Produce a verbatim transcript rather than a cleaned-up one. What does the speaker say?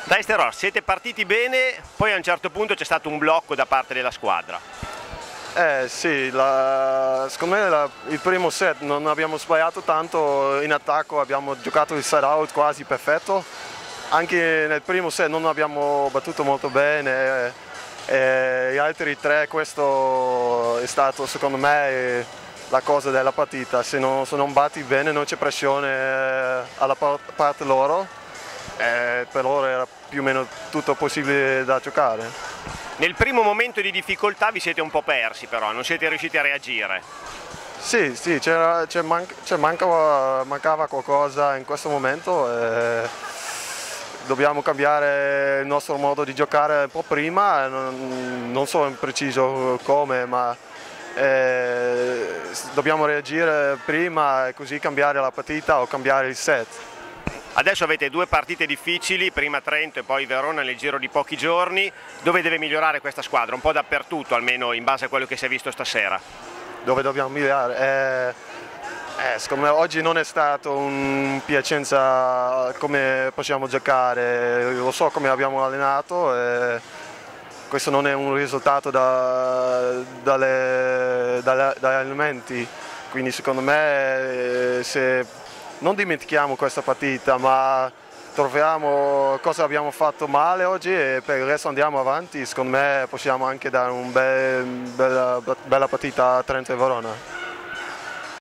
Dai Steror, siete partiti bene, poi a un certo punto c'è stato un blocco da parte della squadra. Eh sì, la, secondo me la, il primo set non abbiamo sbagliato tanto, in attacco abbiamo giocato il side out quasi perfetto, anche nel primo set non abbiamo battuto molto bene, e gli altri tre questo è stato secondo me la cosa della partita, se non, se non batti bene non c'è pressione alla parte loro, e per loro era più o meno tutto possibile da giocare. Nel primo momento di difficoltà vi siete un po' persi però, non siete riusciti a reagire. Sì, sì, c'era, c'è man, c'è mancava, mancava qualcosa in questo momento. E dobbiamo cambiare il nostro modo di giocare un po' prima, non, non so in preciso come, ma eh, dobbiamo reagire prima e così cambiare la partita o cambiare il set. Adesso avete due partite difficili, prima Trento e poi Verona nel giro di pochi giorni. Dove deve migliorare questa squadra? Un po' dappertutto, almeno in base a quello che si è visto stasera. Dove dobbiamo migliorare? Eh, eh, secondo me oggi non è stato un Piacenza come possiamo giocare, lo so come abbiamo allenato, e questo non è un risultato da, dalle, dalle, dagli allenamenti, quindi secondo me se non dimentichiamo questa partita, ma troviamo cosa abbiamo fatto male oggi e per il resto andiamo avanti, secondo me possiamo anche dare una be bella, bella partita a Trento e Verona.